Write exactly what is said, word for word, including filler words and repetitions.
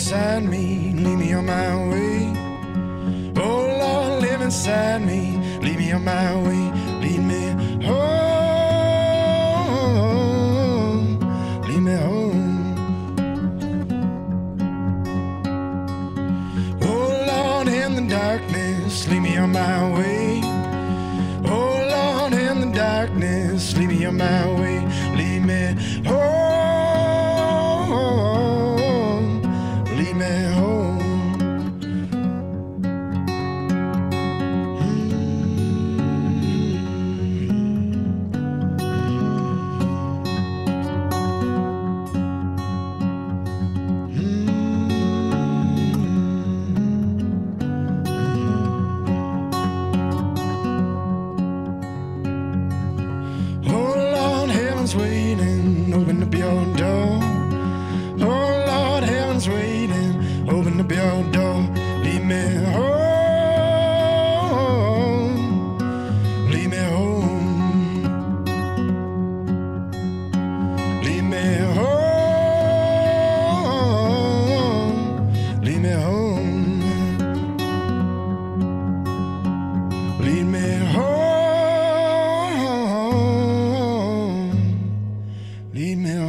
inside me, lead me on my way. Oh Lord, live inside me, lead me on my way. Lead me home, lead me home. Oh Lord, in the darkness, lead me on my way. Oh Lord, in the darkness, lead me on my way. Lead me home, lead me home. Waiting, open up your door. Oh Lord, heaven's waiting, open up your door. Lead me home, lead me home, lead me home, lead me home, lead me home. Leave me